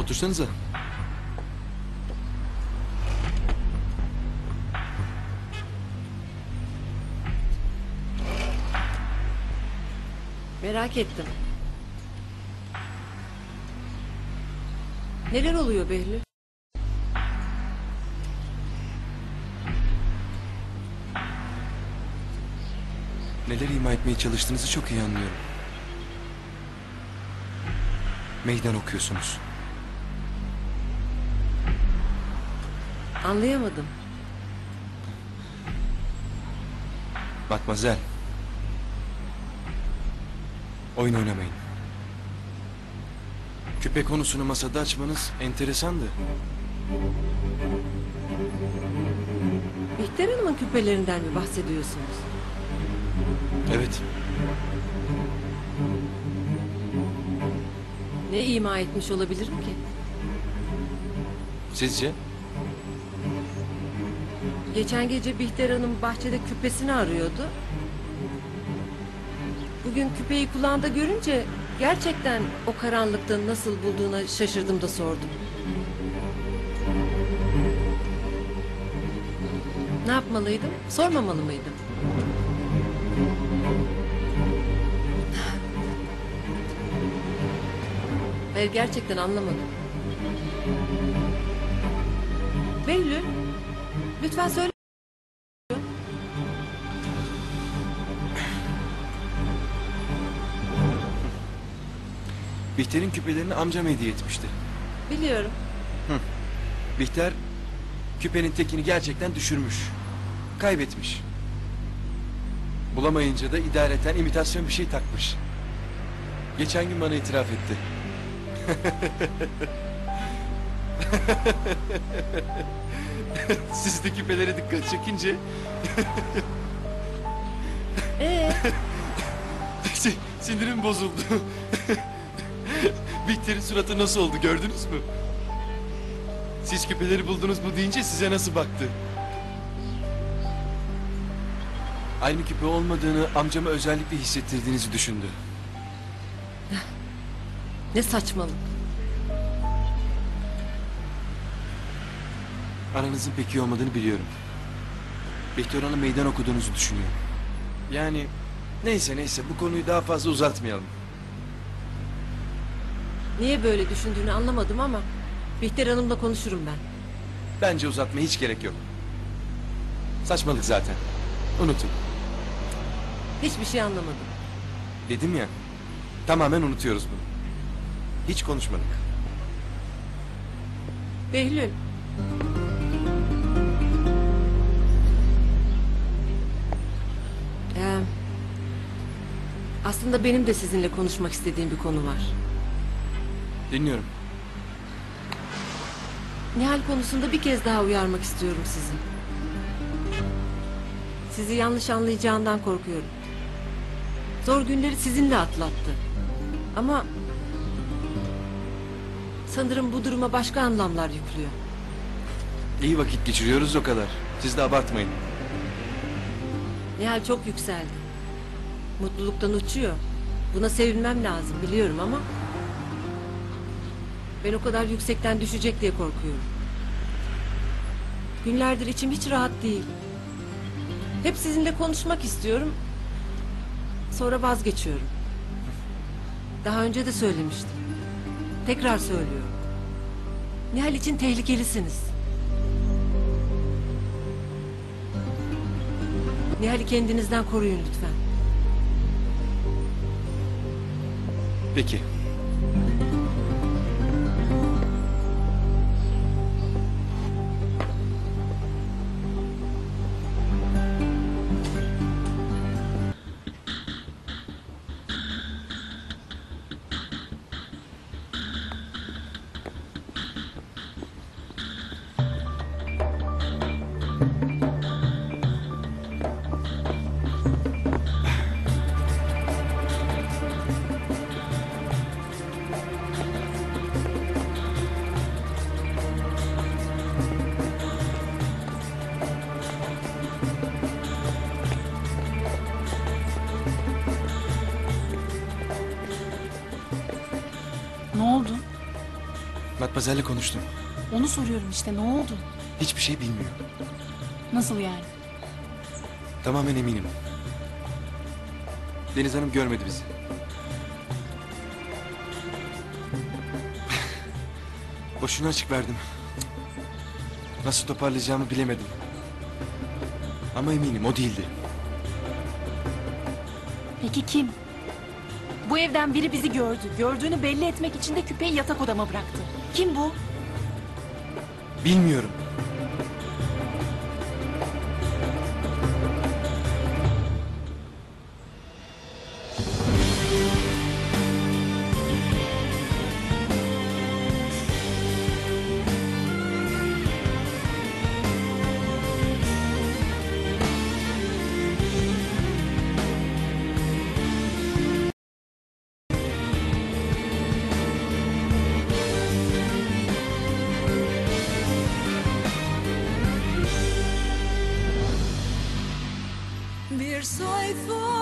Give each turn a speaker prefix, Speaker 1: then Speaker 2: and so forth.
Speaker 1: Otursanıza.
Speaker 2: Merak ettim. Neler oluyor Behlül?
Speaker 1: Neler ima etmeye çalıştığınızı çok iyi anlıyorum. Meydan okuyorsunuz.
Speaker 2: Anlayamadım.
Speaker 1: Matmazel. Oyun oynamayın. Küpe konusunu masada açmanız enteresandı.
Speaker 2: Bihter Hanım'ın küpelerinden mi bahsediyorsunuz?
Speaker 1: Evet.
Speaker 2: Ne ima etmiş olabilirim ki?
Speaker 1: Sizce?
Speaker 2: Geçen gece Bihter Hanım bahçede küpesini arıyordu. Bugün küpeyi kulağında görünce gerçekten o karanlıkta nasıl bulduğuna şaşırdım da sordum. Ne yapmalıydım? Sormamalı mıydım? Hayır, gerçekten anlamadım. Behlül, lütfen söyle.
Speaker 1: Bihter'in küpelerini amcam hediye etmişti.
Speaker 2: Biliyorum.
Speaker 1: Bihter küpenin tekini gerçekten düşürmüş. Kaybetmiş. Bulamayınca da idareten imitasyon bir şey takmış. Geçen gün bana itiraf etti. Siz de küpelere dikkat çekince sinirim bozuldu. Bihter'in suratı nasıl oldu gördünüz mü? Siz küpeleri buldunuz mu deyince size nasıl baktı? Aynı küpe olmadığını amcama özellikle hissettirdiğinizi düşündü.
Speaker 2: Ne saçmalık.
Speaker 1: Aranızın pek iyi olmadığını biliyorum. Bihter Hanım meydan okuduğunuzu düşünüyor. Yani neyse bu konuyu daha fazla uzatmayalım.
Speaker 2: Niye böyle düşündüğünü anlamadım ama Bihter Hanım'la konuşurum ben.
Speaker 1: Bence uzatmaya hiç gerek yok. Saçmalık zaten. Unutun.
Speaker 2: Hiçbir şey anlamadım.
Speaker 1: Dedim ya. Tamamen unutuyoruz bunu. Hiç konuşmadık.
Speaker 2: Behlül. Aslında benim de sizinle konuşmak istediğim bir konu var.
Speaker 1: Dinliyorum.
Speaker 2: Nihal konusunda bir kez daha uyarmak istiyorum sizi. Sizi yanlış anlayacağından korkuyorum. Zor günleri sizinle atlattı. Ama sanırım bu duruma başka anlamlar yüklüyor.
Speaker 1: İyi vakit geçiriyoruz o kadar. Siz de abartmayın.
Speaker 2: Nihal çok yükseldi. Mutluluktan uçuyor. Buna sevinmem lazım biliyorum ama ben o kadar yüksekten düşecek diye korkuyorum. Günlerdir içim hiç rahat değil. Hep sizinle konuşmak istiyorum. Sonra vazgeçiyorum. Daha önce de söylemiştim. Tekrar söylüyorum. Nihal için tehlikelisiniz. Nihal'i kendinizden koruyun lütfen.
Speaker 1: Peki. Matmazel'le konuştum.
Speaker 3: Onu soruyorum işte, ne oldu?
Speaker 1: Hiçbir şey bilmiyor.
Speaker 3: Nasıl yani?
Speaker 1: Tamamen eminim. Deniz Hanım görmedi bizi. Boşuna açık verdim. Nasıl toparlayacağımı bilemedim. Ama eminim o değildi.
Speaker 3: Peki kim? Bu evden biri bizi gördü. Gördüğünü belli etmek için de küpeyi yatak odama bıraktı. Kim bu?
Speaker 1: Bilmiyorum.
Speaker 4: Bir sayfa